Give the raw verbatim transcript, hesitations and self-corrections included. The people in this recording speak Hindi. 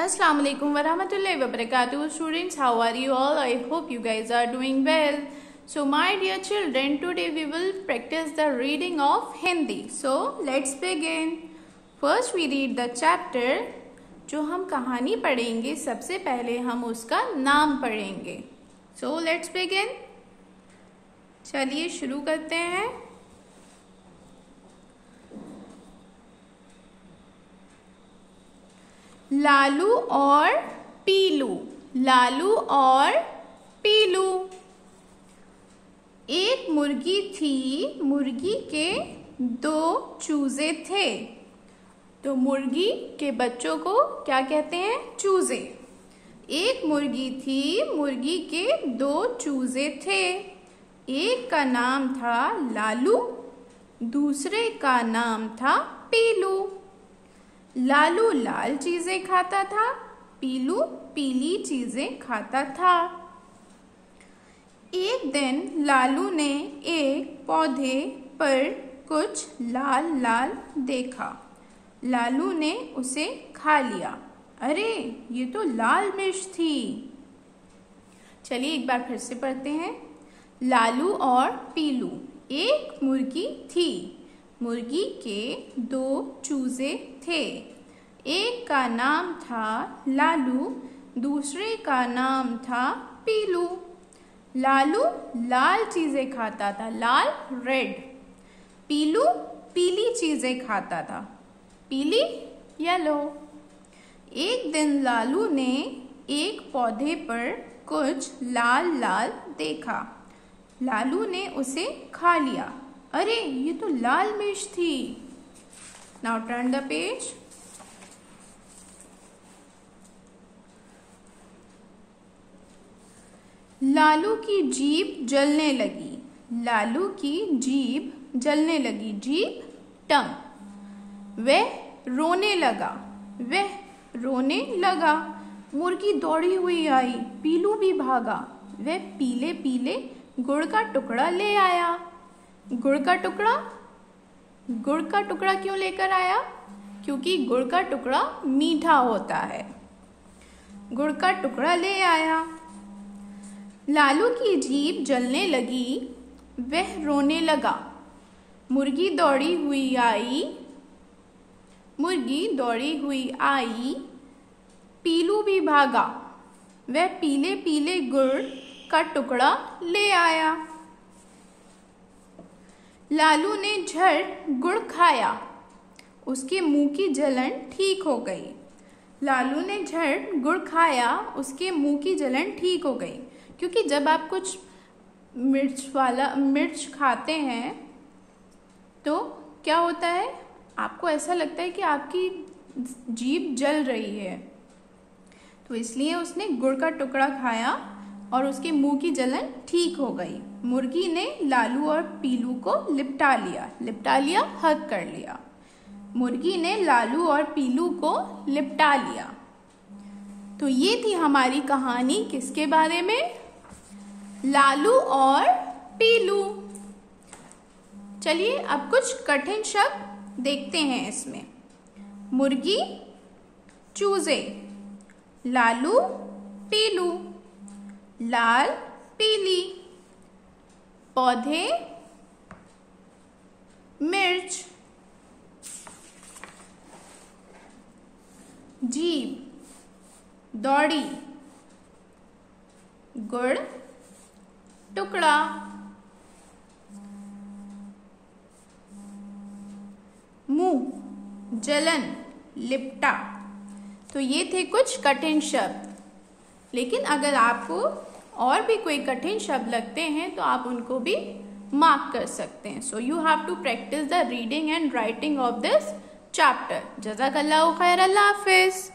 Assalamu alaikum wa rahmatullahi wa barakatuh. Students, how are you all? I hope you guys are doing well. So my dear children, today we will practice the reading of Hindi. So let's begin. First we read the chapter. जो हम कहानी पढ़ेंगे सबसे पहले हम उसका नाम पढ़ेंगे. So let's begin. चलिए शुरू करते हैं. लालू और पीलू. लालू और पीलू. एक मुर्गी थी. मुर्गी के दो चूजे थे. तो मुर्गी के बच्चों को क्या कहते हैं? चूजे. एक मुर्गी थी. मुर्गी के दो चूजे थे. एक का नाम था लालू, दूसरे का नाम था पीलू. लालू लाल चीजें खाता था, पीलू पीली चीजें खाता था. एक दिन लालू ने एक पौधे पर कुछ लाल लाल देखा. लालू ने उसे खा लिया. अरे ये तो लाल मिर्च थी. चलिए एक बार फिर से पढ़ते हैं. लालू और पीलू. एक मुर्गी थी. मुर्गी के दो चूजे थे. एक का नाम था लालू, दूसरे का नाम था पीलू. लालू लाल चीजें खाता था, लाल रेड. पीलू पीली चीजें खाता था, पीली येलो. एक दिन लालू ने एक पौधे पर कुछ लाल लाल देखा. लालू ने उसे खा लिया. अरे ये तो लाल मिर्च थी. Now turn the page. Lalu की जीभ जलने लगी. लालू की जीभ जलने लगी. जीभ टंग. वह रोने लगा. वह रोने लगा. मुर्गी दौड़ी हुई आई. पीलू भी भागा. वह पीले पीले गुड़ का टुकड़ा ले आया. गुड़ का टुकड़ा. गुड़ का टुकड़ा क्यों लेकर आया? क्योंकि गुड़ का टुकड़ा मीठा होता है. गुड़ का टुकड़ा ले आया. लालू की जीभ जलने लगी. वह रोने लगा. मुर्गी दौड़ी हुई आई. मुर्गी दौड़ी हुई आई. पीलू भी भागा. वह पीले पीले गुड़ का टुकड़ा ले आया. लालू ने झट गुड़ खाया. उसके मुंह की जलन ठीक हो गई. लालू ने झट गुड़ खाया. उसके मुंह की जलन ठीक हो गई. क्योंकि जब आप कुछ मिर्च वाला मिर्च खाते हैं तो क्या होता है, आपको ऐसा लगता है कि आपकी जीभ जल रही है. तो इसलिए उसने गुड़ का टुकड़ा खाया और उसके मुंह की जलन ठीक हो गई. मुर्गी ने लालू और पीलू को लिपटा लिया. लिपटा लिया हग कर लिया. मुर्गी ने लालू और पीलू को लिपटा लिया. तो ये थी हमारी कहानी. किसके बारे में? लालू और पीलू. चलिए अब कुछ कठिन शब्द देखते हैं इसमें. मुर्गी, चूजे, लालू, पीलू, लाल, पीली, पौधे, मिर्च, जीभ, दौड़ी, गुड़, टुकड़ा, मुंह, जलन, लिपटा. तो ये थे कुछ कठिन शब्द. लेकिन अगर आपको और भी कोई कठिन शब्द लगते हैं तो आप उनको भी मार्क कर सकते हैं. So you have to practice the reading and writing of this chapter. जज़ाकल्लाहु खैर. अल्लाह हाफिज.